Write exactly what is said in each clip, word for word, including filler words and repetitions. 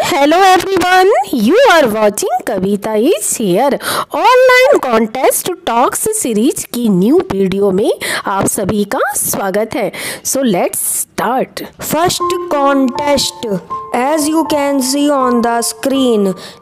Hello everyone, you are watching Kavita is here online contest talks series की new video में आप सभी का स्वागत है। So let's start. First contest, as you can see on the screen,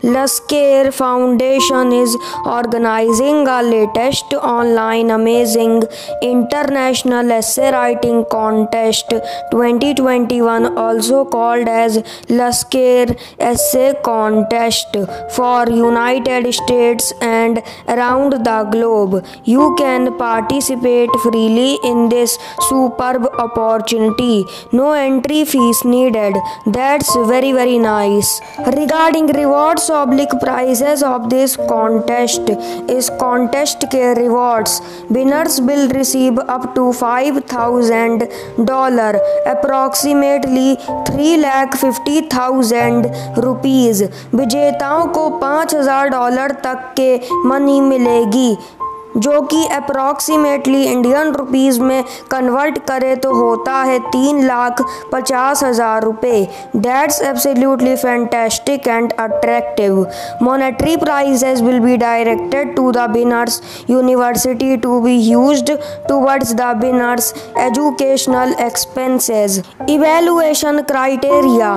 Lasker Foundation is organizing a latest online amazing international essay writing contest twenty twenty-one, also called as Lasker Essay Contest, for United States and around the globe. You can participate freely in this superb opportunity. No entry fees needed. That's very very nice. Regarding rewards oblique prizes of this contest is contest के rewards. Winners will receive up to five thousand dollars, approximately three lakh fifty thousand rupees. विजेताओं को पाँच हजार dollar तक के money मिलेगी, जो कि अप्रॉक्सीमेटली इंडियन रुपीज़ में कन्वर्ट करे तो होता है तीन लाख पचास हज़ार रुपये। That's absolutely fantastic and attractive. Monetary prizes will be directed to the winners university to be used towards the winners educational expenses. Evaluation criteria,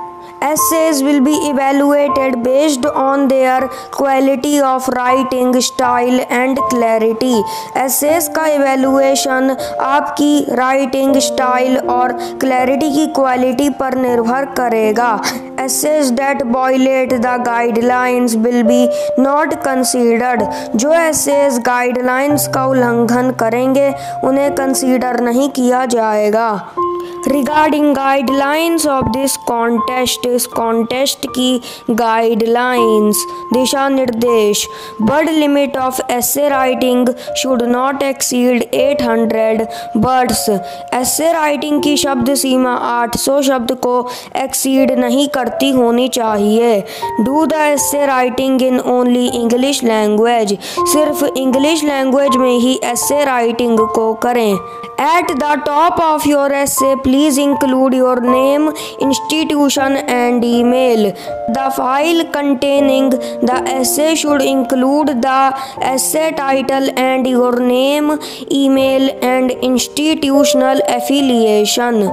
Essays will be evaluated based on their quality of writing style and clarity. Essays का evaluation आपकी writing style और clarity की quality पर निर्भर करेगा। Essays that violate the guidelines will be not considered. जो essays guidelines का उल्लंघन करेंगे उन्हें consider नहीं किया जाएगा। Regarding guidelines of this contest, इस contest की guidelines, दिशा निर्देश। Word limit of essay writing should not exceed eight hundred words. Essay writing की शब्द सीमा आठ सौ शब्द को exceed नहीं करती होनी चाहिए। Do the essay writing in only English language. सिर्फ English language में ही essay writing को करें। At the top of your essay, please include your name, institution and email. The file containing the essay should include the essay title and your name, email and institutional affiliation.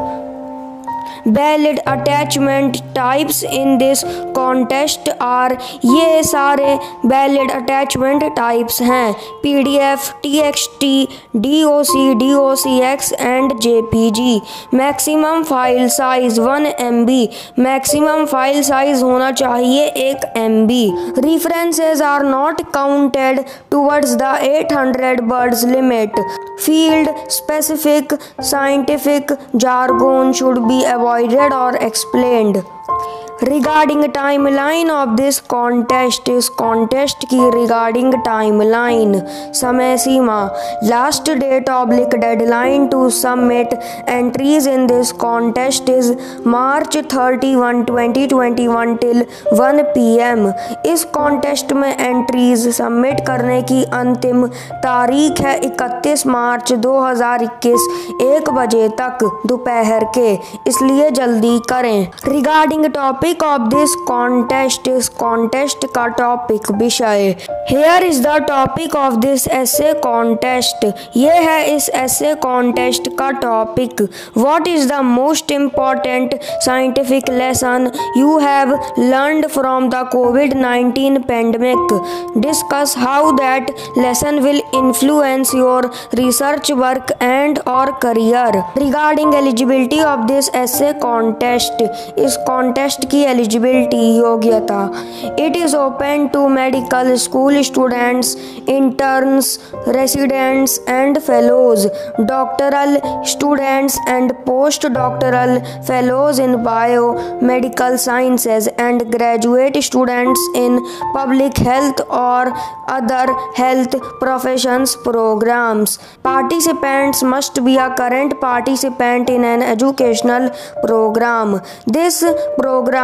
Valid attachment types in this contest are, ये सारे valid attachment types हैं P D F, T X T, D O C, D O C X and J P G. Maximum file size one M B. Maximum file size होना चाहिए एक M B. References are not counted towards the eight hundred words limit. Field specific scientific jargon should be avoided or explained. Regarding timeline of this contest, इस contest की regarding timeline, समय सीमा, last date oblique deadline to submit entries in this contest is March thirty-first twenty twenty-one till one P M. इस contest में entries submit करने की अंतिम तारीख है इकतीस मार्च दो हज़ार इक्कीस एक बजे तक दोपहर के, इसलिए जल्दी करें। Regarding topic of this contest, इस contest का topic विषय। Here is the topic of this essay contest. ये है इस essay contest का topic. What is the most important scientific lesson you have learned from the COVID nineteen pandemic? Discuss how that lesson will influence your research work and or career. Regarding eligibility of this essay contest, इस contest की eligibility योग्यता। It is open to medical school students, interns, residents and fellows, doctoral students and postdoctoral fellows in biomedical sciences and graduate students in public health or other health professions programs. Participants must be a current participant in an educational program. This program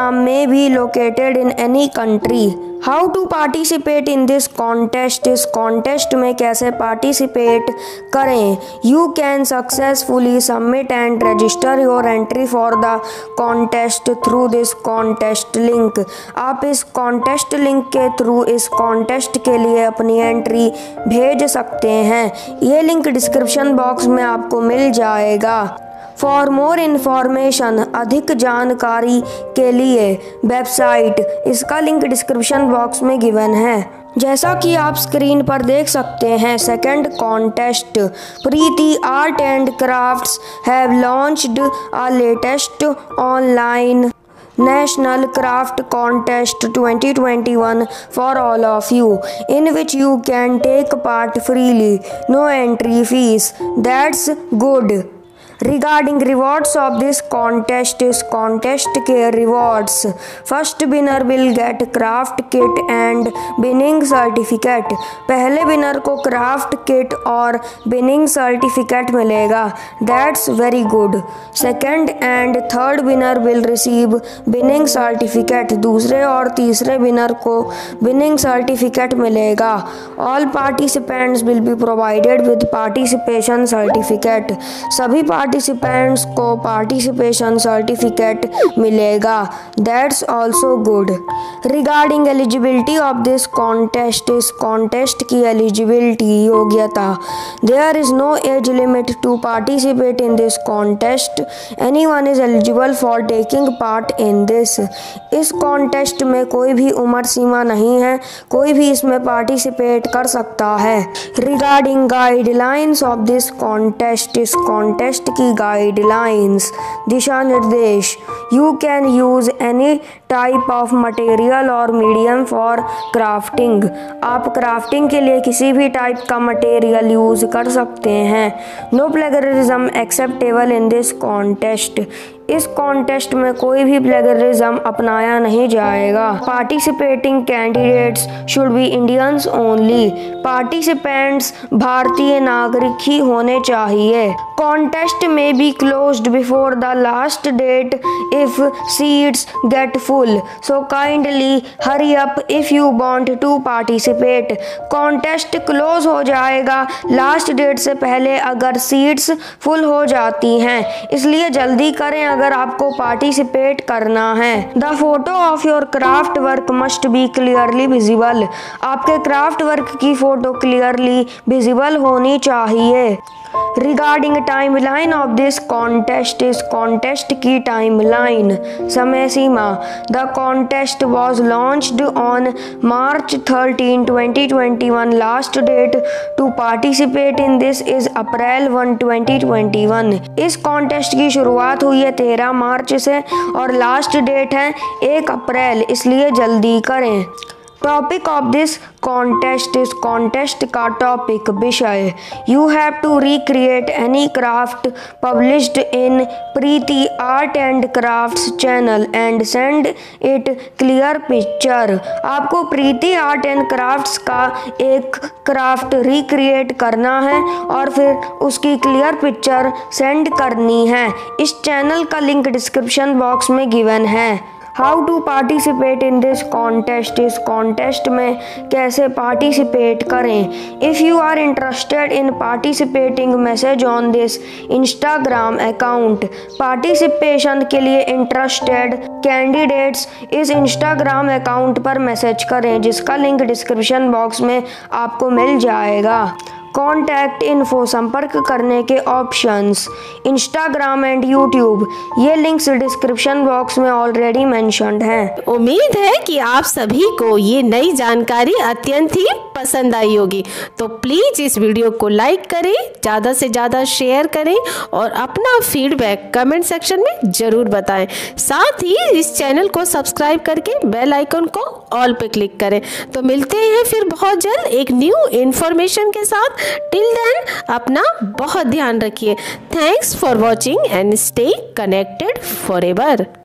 exam may be located in any country. How to participate in this contest? इस contest में कैसे participate करें? You can successfully submit and register your entry for the contest through this contest link. आप इस contest link के through इस contest के लिए अपनी entry भेज सकते हैं। ये link description box में आपको मिल जाएगा। फॉर मोर इन्फॉर्मेशन, अधिक जानकारी के लिए वेबसाइट, इसका लिंक डिस्क्रिप्शन बॉक्स में गिवन है। जैसा कि आप स्क्रीन पर देख सकते हैं, second contest Preeti art and crafts have launched a latest online National Craft Contest twenty twenty-one for all of you, in which you can take part freely, no entry fees. That's good. Regarding rewards of this contest, is contest के rewards. First winner will get craft kit and winning certificate. पहले winner को craft kit और winning certificate मिलेगा। That's very good. Second and third winner will receive winning certificate. दूसरे और तीसरे winner को winning certificate मिलेगा। All participants will be provided with participation certificate. सभी पार्टिसिपेंट्स को पार्टिसिपेशन सर्टिफिकेट मिलेगा। That's also good. Regarding eligibility of this contest, इस contest की एलिजिबिलिटी योग्यता, there is no age limit to participate in this contest, anyone is eligible for taking part in this. इस contest में कोई भी उम्र सीमा नहीं है, कोई भी इसमें पार्टिसिपेट कर सकता है। Regarding guidelines of this contest, इस कॉन्टेस्ट की गाइडलाइंस, दिशा निर्देश, you can use any type of material और मीडियम फॉर क्राफ्टिंग। आप क्राफ्टिंग के लिए किसी भी टाइप का मटेरियल यूज कर सकते हैं। No plagiarism acceptable in this contest, इस कॉन्टेस्ट में कोई भी प्लेगरिज्म अपनाया नहीं जाएगा। Participating candidates should be Indians only, participants भारतीय नागरिक ही होने चाहिए। कॉन्टेस्ट में be closed before the last date if seats get full, so kindly hurry up if you want to participate. Contest close हो जाएगा लास्ट डेट से पहले अगर सीट्स फुल हो जाती हैं, इसलिए जल्दी करें अगर आपको पार्टिसिपेट करना है। The photo of your craft work must be clearly visible, आपके क्राफ्ट वर्क की फोटो क्लियरली विजिबल होनी चाहिए। Regarding timeline of this contest, इस कॉन्टेस्ट की टाइम लाइन, समय सीमा, the contest was launched on March thirteen twenty twenty one, last date to participate in this is April one twenty twenty one. इस contest की शुरुआत हुई है तेरह मार्च से और लास्ट डेट है एक अप्रैल, इसलिए जल्दी करें। टॉपिक ऑफ दिस कॉन्टेस्ट, इस कॉन्टेस्ट का टॉपिक विषय, you have to recreate any craft published in Preeti art and crafts channel and send it clear picture. आपको प्रीति आर्ट एंड क्राफ्ट्स का एक क्राफ्ट रिक्रिएट करना है और फिर उसकी क्लियर पिक्चर सेंड करनी है। इस चैनल का लिंक डिस्क्रिप्शन बॉक्स में गिवन है। How to participate in this contest, इस कॉन्टेस्ट में कैसे पार्टिसिपेट करें। If you are interested in participating, message on this Instagram account. Participation के लिए इंटरेस्टेड कैंडिडेट्स इस इंस्टाग्राम अकाउंट पर मैसेज करें, जिसका लिंक डिस्क्रिप्शन बॉक्स में आपको मिल जाएगा। कॉन्टैक्ट इन्फो, संपर्क करने के ऑप्शंस, इंस्टाग्राम एंड यूट्यूब, ये लिंक्स डिस्क्रिप्शन बॉक्स में ऑलरेडी मेंशन्ड हैं। उम्मीद है कि आप सभी को ये नई जानकारी अत्यंत ही पसंद आई होगी, तो प्लीज़ इस वीडियो को लाइक करें, ज़्यादा से ज़्यादा शेयर करें और अपना फीडबैक कमेंट सेक्शन में ज़रूर बताएं। साथ ही इस चैनल को सब्सक्राइब करके बेल आइकन को ऑल पे क्लिक करें। तो मिलते हैं फिर बहुत जल्द एक न्यू इन्फॉर्मेशन के साथ। टिल देन अपना बहुत ध्यान रखिए। Thanks for watching and stay connected forever.